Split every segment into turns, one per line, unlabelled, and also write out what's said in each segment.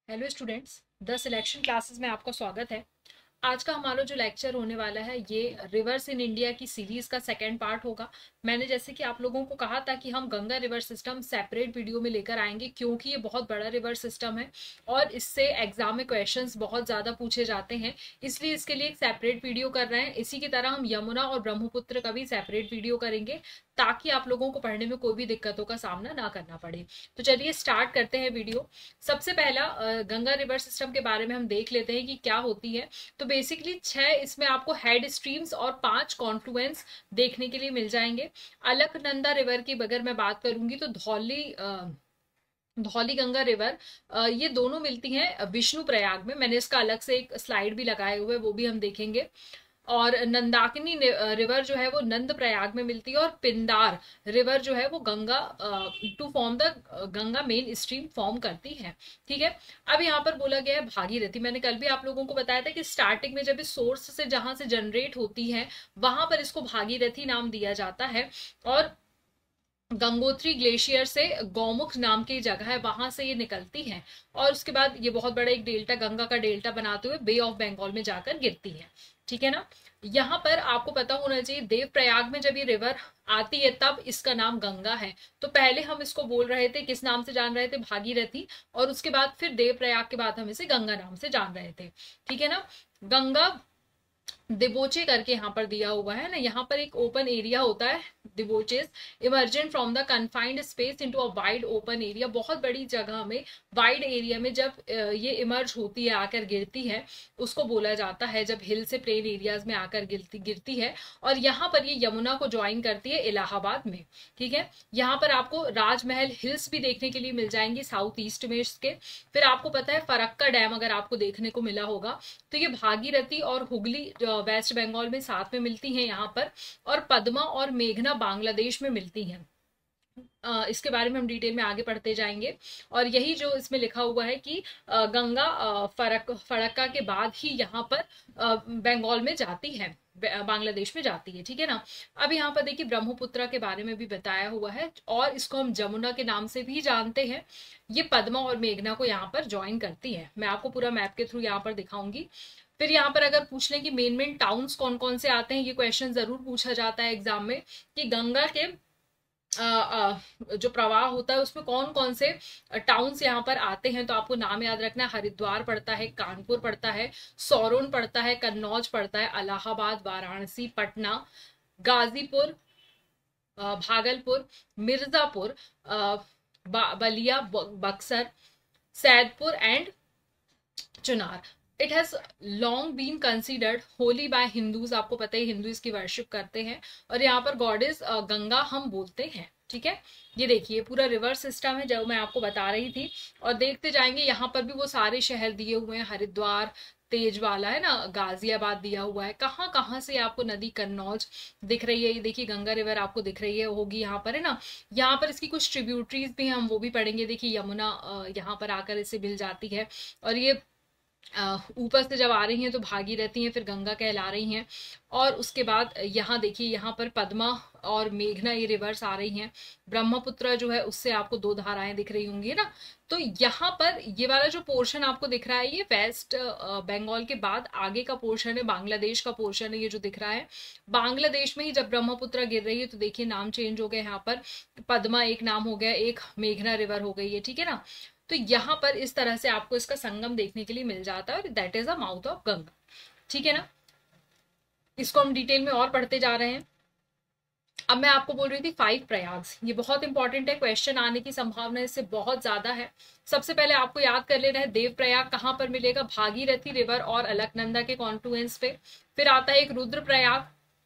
Hello students, the selection classes में आपका स्वागत है। आज का हमारा जो लेक्चर होने वाला है ये रिवर्स इन इंडिया की सीरीज का सेकंड पार्ट होगा। मैंने जैसे कि आप लोगों को कहा था कि हम Ganga river system separate video में लेकर आएंगे क्योंकि ये बहुत बड़ा रिवर सिस्टम है और इससे एग्जाम में क्वेश्चंस बहुत ज़्यादा पूछे जाते हैं, इसलिए इसके लिए एक सेपरेट वीडियो कर रहे हैं। इसी की तरह हम यमुना और ब्रह्मपुत्र का भी सेपरेट वीडियो करेंगे ताकि आप लोगों को पढ़ने में कोई भी दिक्कतों का सामना ना करना पड़े। तो चलिए स्टार्ट करते हैं वीडियो। सबसे पहला गंगा रिवर सिस्टम के बारे में हम देख लेते हैं कि क्या होती है। तो बेसिकली 6 इसमें आपको हेड स्ट्रीम्स और 5 कॉन्फ्लुएंस देखने के लिए मिल जाएंगे। अलकनंदा रिवर की अगर मैं बात करूंगी तो धौली गंगा रिवर ये दोनों मिलती हैं विष्णु प्रयाग में। मैंने इसका अलग से एक स्लाइड भी लगाए हुए, वो भी हम देखेंगे। और नंदाकिनी रिवर जो है वो नंद प्रयाग में मिलती है और पिंदार रिवर जो है वो Ganga to form the Ganga main stream फॉर्म करती है। ठीक है, अब यहाँ पर बोला गया है भागीरथी। मैंने कल भी आप लोगों को बताया था कि स्टार्टिंग में जब इस सोर्स से जहां से जनरेट होती है वहां पर इसको भागीरथी नाम दिया जाता है। और गंगोत्री ग्लेशियर से गौमुख नाम की जगह है, वहां से ये निकलती है और उसके बाद ये बहुत बड़ा एक डेल्टा, गंगा का डेल्टा बनाते हुए बे ऑफ बंगाल में जाकर गिरती है। ठीक है ना। यहाँ पर आपको पता होना चाहिए देवप्रयाग में जब ये रिवर आती है तब इसका नाम गंगा है। तो पहले हम इसको बोल रहे थे, किस नाम से जान रहे थे? भागीरथी। और उसके बाद फिर देवप्रयाग के बाद हम इसे गंगा नाम से जान रहे थे। ठीक है ना। गंगा दिबोचे करके यहाँ पर दिया हुआ है ना, यहाँ पर एक ओपन एरिया होता है debouches, emergent from the confined space into a wide open area. बहुत बड़ी जगह में, वाइड एरिया में जब ये इमर्ज होती है, आकर गिरती है, उसको बोला जाता है जब हिल से प्लेन एरियाज में आकर गिरती है। और यहाँ पर ये यमुना को ज्वाइन करती है इलाहाबाद में। ठीक है, यहाँ पर आपको राजमहल हिल्स भी देखने के लिए मिल जाएंगी साउथ ईस्ट में इसके। फिर आपको पता है फरक्का डैम अगर आपको देखने को मिला होगा, तो ये भागीरथी और हुगली वेस्ट बंगाल में साथ में मिलती हैं यहाँ पर। और पद्मा और मेघना बांग्लादेश में मिलती हैं। इसके बारे में हम डिटेल में आगे पढ़ते जाएंगे। और यही जो इसमें लिखा हुआ है कि गंगा फरक्का के बाद ही यहाँ पर बंगाल में जाती है, बांग्लादेश में जाती है। ठीक है ना। अब यहाँ पर देखिए ब्रह्मपुत्र के बारे में भी बताया हुआ है और इसको हम जमुना के नाम से भी जानते हैं। ये पद्मा और मेघना को यहाँ पर ज्वाइन करती है। मैं आपको पूरा मैप के थ्रू यहाँ पर दिखाऊंगी। फिर यहाँ पर अगर पूछ लें कि मेन मेन टाउन्स कौन कौन से आते हैं, ये क्वेश्चन जरूर पूछा जाता है एग्जाम में कि गंगा के जो प्रवाह होता है उसमें कौन कौन से टाउन्स यहाँ पर आते हैं। तो आपको नाम याद रखना है, हरिद्वार पड़ता है, कानपुर पड़ता है, सोरोन पड़ता है, कन्नौज पड़ता है, Allahabad, Varanasi, Patna, Ghazipur, Bhagalpur, Mirzapur, Ballia, Buxar, Saidpur and Chunar. It has long been considered holy by Hindus. आपको पता है हिंदू इसकी वर्शिप करते हैं और यहाँ पर गॉडेस गंगा हम बोलते हैं। ठीक है, ये देखिए पूरा रिवर सिस्टम है जो मैं आपको बता रही थी। और देखते जाएंगे यहाँ पर भी वो सारे शहर दिए हुए हैं, हरिद्वार, तेजवाला है ना, गाजियाबाद दिया हुआ है। कहाँ कहाँ से आपको नदी, कन्नौज दिख रही है, ये देखिए गंगा रिवर आपको दिख रही है, होगी यहाँ पर है ना। यहाँ पर इसकी कुछ ट्रिब्यूटरीज भी हैं, हम वो भी पढ़ेंगे। देखिए यमुना यहाँ पर आकर इसे मिल जाती है और ये ऊपर से जब आ रही हैं तो भागी रहती हैं, फिर गंगा कहला रही हैं। और उसके बाद यहाँ देखिए यहाँ पर पद्मा और मेघना ये रिवर्स आ रही हैं। ब्रह्मपुत्र जो है उससे आपको 2 धाराएं दिख रही होंगी ना। तो यहाँ पर ये वाला जो पोर्शन आपको दिख रहा है ये वेस्ट बंगाल के बाद आगे का पोर्शन है, बांग्लादेश का पोर्शन है ये जो दिख रहा है। बांग्लादेश में ही जब ब्रह्मपुत्र गिर रही है तो देखिए नाम चेंज हो गया, यहाँ पर पद्मा एक नाम हो गया, एक मेघना रिवर हो गई है। ठीक है ना। तो यहाँ पर इस तरह से आपको इसका संगम देखने के लिए मिल जाता है और that is a mouth of Ganga. ठीक है ना। इसको हम डिटेल में और पढ़ते जा रहे हैं। अब मैं आपको बोल रही थी 5 प्रयाग्स, ये बहुत इंपॉर्टेंट है, क्वेश्चन आने की संभावना इससे बहुत ज्यादा है। सबसे पहले आपको याद कर लेना है देव प्रयाग कहाँ पर मिलेगा, भागीरथी रिवर और अलकनंदा के कॉन्फ्लुएंस पे। फिर आता है एक रुद्र प्रयाग,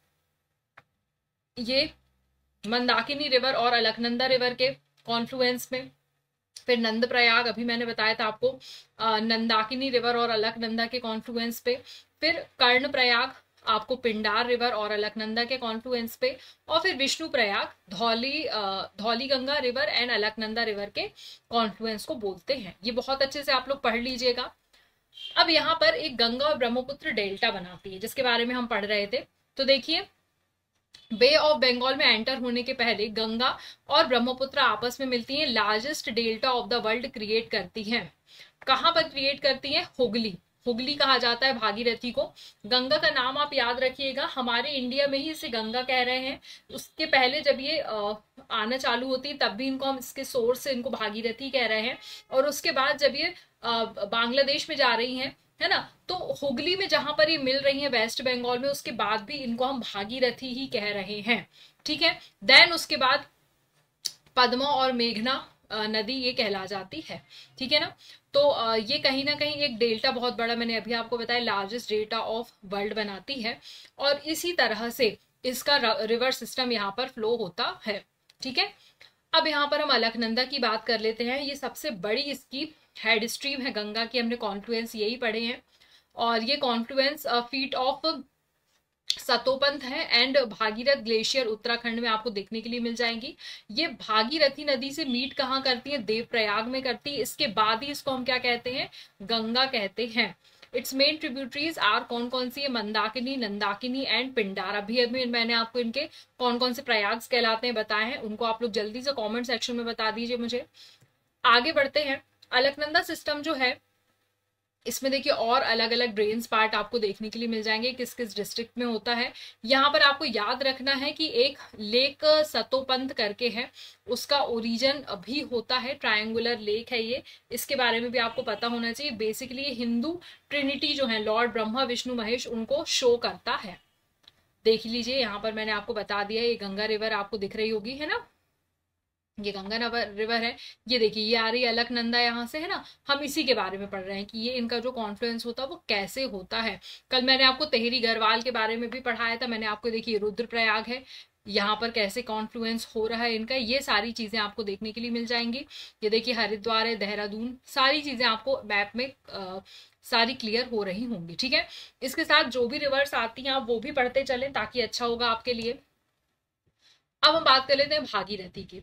ये मंदाकिनी रिवर और अलकनंदा रिवर के कॉन्फ्लुएंस में। फिर नंद प्रयाग, अभी मैंने बताया था आपको, नंदाकिनी रिवर और अलकनंदा के कॉन्फ्लुएंस पे। फिर कर्ण प्रयाग आपको पिंडार रिवर और अलकनंदा के कॉन्फ्लुएंस पे। और फिर Vishnuprayag Dhauliganga river and Alaknanda river के कॉन्फ्लुएंस को बोलते हैं। ये बहुत अच्छे से आप लोग पढ़ लीजिएगा। अब यहाँ पर एक गंगा और ब्रह्मपुत्र डेल्टा बनाती है जिसके बारे में हम पढ़ रहे थे। तो देखिए बे ऑफ बंगाल में एंटर होने के पहले गंगा और ब्रह्मपुत्र आपस में मिलती हैं, largest delta of the world create करती हैं। कहां पर क्रिएट करती हैं? हुगली। हुगली कहा जाता है भागीरथी को। गंगा का नाम आप याद रखिएगा, हमारे इंडिया में ही इसे गंगा कह रहे हैं। उसके पहले जब ये आना चालू होती है तब भी इनको हम इसके सोर्स से इनको भागीरथी कह रहे हैं, और उसके बाद जब ये बांग्लादेश में जा रही हैं, है ना, तो हुगली में जहां पर ये मिल रही है वेस्ट बंगाल में, उसके बाद भी इनको हम भागीरथी ही कह रहे हैं। ठीक है। देन उसके बाद पद्मा और मेघना नदी ये कहला जाती है। ठीक है ना। तो ये कहीं ना कहीं एक डेल्टा बहुत बड़ा, मैंने अभी आपको बताया, लार्जेस्ट डेल्टा ऑफ वर्ल्ड बनाती है, और इसी तरह से इसका रिवर सिस्टम यहाँ पर फ्लो होता है। ठीक है। अब यहाँ पर हम अलकनंदा की बात कर लेते हैं। ये सबसे बड़ी इसकी हेड स्ट्रीम है गंगा की, हमने कॉन्फ्लुएंस यही पढ़े हैं, और ये कॉन्फ्लुएंस फीट ऑफ सतोपंथ है एंड भागीरथ ग्लेशियर उत्तराखंड में आपको देखने के लिए मिल जाएंगी। ये भागीरथी नदी से मीट कहाँ करती है? देवप्रयाग में करती है। इसके बाद ही इसको हम क्या कहते हैं? गंगा कहते हैं। इट्स मेन ट्रिब्यूटरीज आर कौन कौन सी है? मंदाकिनी, नंदाकिनी एंड पिंडार। अभी अभी मैंने आपको इनके कौन कौन से प्रयाग कहलाते हैं बताए हैं, उनको आप लोग जल्दी से कमेंट सेक्शन में बता दीजिए मुझे। आगे बढ़ते हैं। अलकनंदा सिस्टम जो है, इसमें देखिए और अलग अलग ड्रेन्स पार्ट आपको देखने के लिए मिल जाएंगे, किस किस डिस्ट्रिक्ट में होता है। यहाँ पर आपको याद रखना है कि एक लेक सतोपंथ करके है, उसका ओरिजिन भी होता है, ट्रायंगुलर लेक है ये, इसके बारे में भी आपको पता होना चाहिए। बेसिकली ये हिंदू ट्रिनिटी जो है, लॉर्ड ब्रह्मा विष्णु महेश, उनको शो करता है। देख लीजिए यहाँ पर मैंने आपको बता दिया, ये गंगा रिवर आपको दिख रही होगी, है ना, ये गंगा रिवर है। ये देखिए ये आ रही है अलकनंदा यहाँ से, है ना। हम इसी के बारे में पढ़ रहे हैं कि ये इनका जो कॉन्फ्लुएंस होता है वो कैसे होता है। कल मैंने आपको तेहरी गढ़वाल के बारे में भी पढ़ाया था, मैंने आपको देखिए रुद्रप्रयाग है, यहाँ पर कैसे कॉन्फ्लुएंस हो रहा है इनका, ये सारी चीजें आपको देखने के लिए मिल जाएंगी। ये देखिए हरिद्वार है, देहरादून, सारी चीजें आपको मैप में सारी क्लियर हो रही होंगी। ठीक है। इसके साथ जो भी रिवर्स आती हैं आप वो भी पढ़ते चलें ताकि अच्छा होगा आपके लिए। अब हम बात कर लेते हैं भागीरथी की।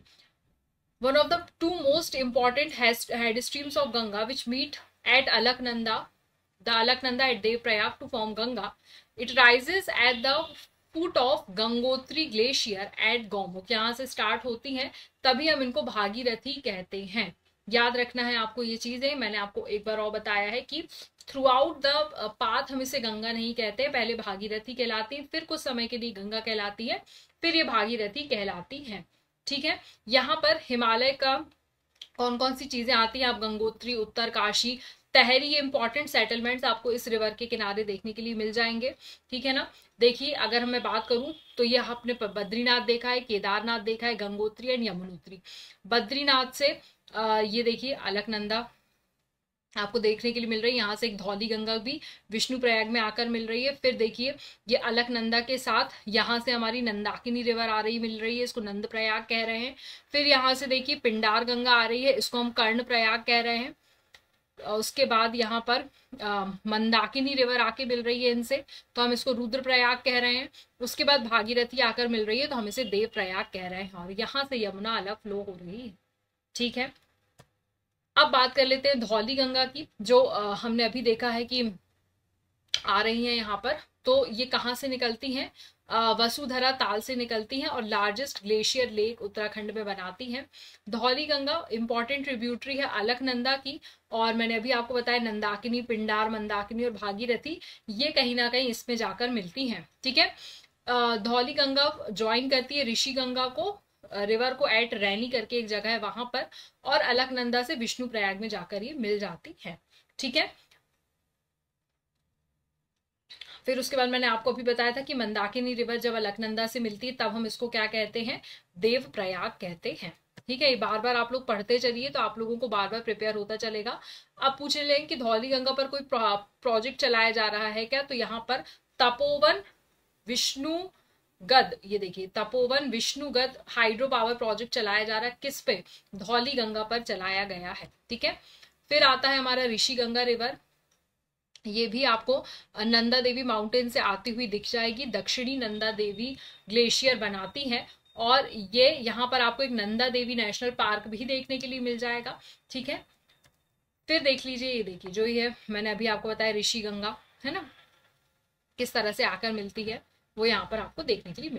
One of the two most important head streams of Ganga which meet at Alaknanda, the Alaknanda at Devprayag to form Ganga. It rises at the foot of Gangotri Glacier at Gomukh. यहाँ से start होती हैं, तभी हम इनको भागीरथी कहते हैं। याद रखना है आपको ये चीजें। मैंने आपको एक बार और बताया है कि थ्रू आउट द पाथ हम इसे गंगा नहीं कहते, पहले भागीरथी कहलाती है, फिर कुछ समय के लिए गंगा कहलाती है, फिर ये भागीरथी कहलाती है। ठीक है। यहाँ पर हिमालय का कौन कौन सी चीजें आती हैं? आप गंगोत्री, उत्तरकाशी, तहरी, ये इंपॉर्टेंट सेटलमेंट्स आपको इस रिवर के किनारे देखने के लिए मिल जाएंगे। ठीक है ना। देखिए अगर मैं बात करूं तो ये आपने बद्रीनाथ देखा है, केदारनाथ देखा है, गंगोत्री एंड यमुनोत्री। बद्रीनाथ से ये देखिए अलकनंदा आपको देखने के लिए मिल रही है, यहाँ से एक धौली गंगा भी विष्णु प्रयाग में आकर मिल रही है। फिर देखिए ये अलकनंदा के साथ यहाँ से हमारी नंदाकिनी रिवर आ रही मिल रही है, इसको नंद प्रयाग कह रहे हैं। फिर यहाँ से देखिए पिंडार गंगा आ रही है, इसको हम कर्ण प्रयाग कह रहे हैं। उसके बाद यहाँ पर मंदाकिनी रिवर आके मिल रही है इनसे, तो हम इसको रुद्र प्रयाग कह रहे हैं। उसके बाद भागीरथी आकर मिल रही है, तो हम इसे देव प्रयाग कह रहे हैं, और यहाँ से यमुना अलग फ्लो हो रही है। ठीक है। अब बात कर लेते हैं धौली गंगा की, जो हमने अभी देखा है कि आ रही है यहाँ पर। तो ये कहाँ से निकलती हैं? वसुधरा ताल से निकलती हैं और लार्जेस्ट ग्लेशियर लेक उत्तराखंड में बनाती हैं। धौली गंगा इंपॉर्टेंट ट्रिब्यूटरी है अलकनंदा की, और मैंने अभी आपको बताया नंदाकिनी, पिंडार, मंदाकिनी और भागीरथी ये कहीं ना कहीं इसमें जाकर मिलती हैं। ठीक है। धौली गंगा ज्वाइन करती है ऋषि गंगा को, रिवर को एट रैनी करके एक जगह है वहां पर, और अलकनंदा से विष्णु प्रयाग में जाकर ये मिल जाती है। ठीक है। फिर उसके बाद मैंने आपको अभी बताया था कि मंदाकिनी रिवर जब अलकनंदा से मिलती है तब हम इसको क्या कहते हैं? देव प्रयाग कहते हैं। ठीक है। बार बार आप लोग पढ़ते चलिए तो आप लोगों को बार बार प्रिपेयर होता चलेगा। अब पूछ लेंगे कि धौली गंगा पर कोई प्रोजेक्ट चलाया जा रहा है क्या? तो यहाँ पर तपोवन विष्णु गद, ये देखिए Tapovan Vishnugad hydro power project चलाया जा रहा है। किस पे? धौली गंगा पर चलाया गया है। ठीक है। फिर आता है हमारा ऋषि गंगा रिवर, ये भी आपको नंदा देवी माउंटेन से आती हुई दिख जाएगी, दक्षिणी नंदा देवी ग्लेशियर बनाती है, और ये यहाँ पर आपको एक नंदा देवी नेशनल पार्क भी देखने के लिए मिल जाएगा। ठीक है। फिर देख लीजिए, ये देखिए जो ये मैंने अभी आपको बताया ऋषि गंगा, है ना, किस तरह से आकर मिलती है वो यहाँ पर आपको देखने के लिए मिलेगा।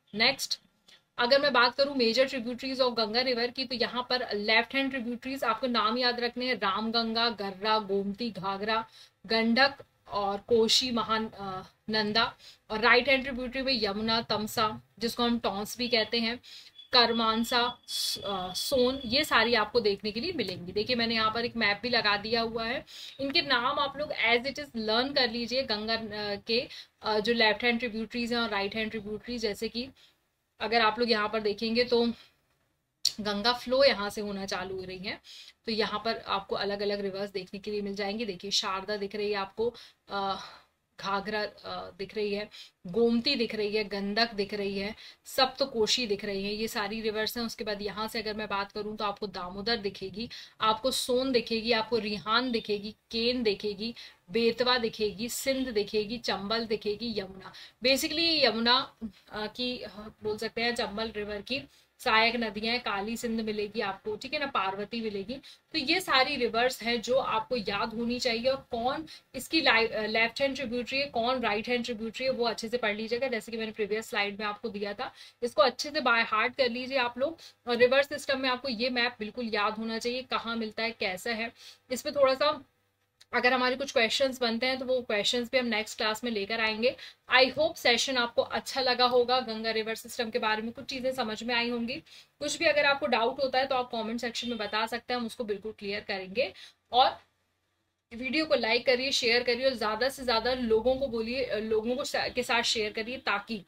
नेक्स्ट, अगर मैं बात करूं major tributaries of Ganga river की, तो यहाँ पर लेफ्ट हैंड ट्रिब्यूटरीज आपको नाम याद रखने हैं, रामगंगा, गर्रा, गोमती, घाघरा, गंडक और कोशी, महान नंदा। और राइट हैंड ट्रिब्यूटरी में यमुना, तमसा जिसको हम टॉन्स भी कहते हैं, करमानसा, सोन, ये सारी आपको देखने के लिए मिलेंगी। देखिए मैंने यहाँ पर एक मैप भी लगा दिया हुआ है, इनके नाम आप लोग एज इट इज लर्न कर लीजिए। गंगा के जो लेफ्ट हैंड ट्रिब्यूटरीज हैं और राइट हैंड ट्रिब्यूटरीज, जैसे कि अगर आप लोग यहाँ पर देखेंगे तो गंगा फ्लो यहाँ से होना चालू हो रही है, तो यहाँ पर आपको अलग अलग रिवर्स देखने के लिए मिल जाएंगे। देखिए शारदा दिख रही है आपको, घाघरा दिख रही है, गोमती दिख रही है, गंडक दिख रही है, सप्तकोशी दिख रही है, ये सारी रिवर्स हैं। उसके बाद यहाँ से अगर मैं बात करूँ तो आपको दामोदर दिखेगी, आपको सोन दिखेगी, आपको रिहान दिखेगी, केन दिखेगी, बेतवा दिखेगी, सिंध दिखेगी, चंबल दिखेगी, यमुना। बेसिकली यमुना की बोल सकते हैं, चंबल रिवर की सहायक नदियां हैं, काली सिंध मिलेगी आपको, ठीक है ना, पार्वती मिलेगी। तो ये सारी रिवर्स हैं जो आपको याद होनी चाहिए, और कौन इसकी लेफ्ट हैंड ट्रिब्यूटरी है, कौन राइट हैंड ट्रिब्यूटरी है, वो अच्छे से पढ़ लीजिएगा, जैसे कि मैंने प्रीवियस स्लाइड में आपको दिया था। इसको अच्छे से बाय हार्ट कर लीजिए आप लोग। और रिवर्स सिस्टम में आपको ये मैप बिल्कुल याद होना चाहिए, कहाँ मिलता है, कैसा है। इस पर थोड़ा सा अगर हमारे कुछ क्वेश्चंस बनते हैं तो वो क्वेश्चंस भी हम नेक्स्ट क्लास में लेकर आएंगे। आई होप सेशन आपको अच्छा लगा होगा, गंगा रिवर सिस्टम के बारे में कुछ चीजें समझ में आई होंगी। कुछ भी अगर आपको डाउट होता है तो आप कमेंट सेक्शन में बता सकते हैं, हम उसको बिल्कुल क्लियर करेंगे। और वीडियो को लाइक करिए, शेयर करिए, और ज्यादा से ज्यादा लोगों को बोलिए, लोगों को के साथ शेयर करिए, ताकि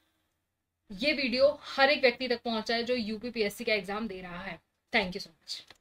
ये वीडियो हर एक व्यक्ति तक पहुंचाए जो यूपीपीएससी का एग्जाम दे रहा है। Thank you so much.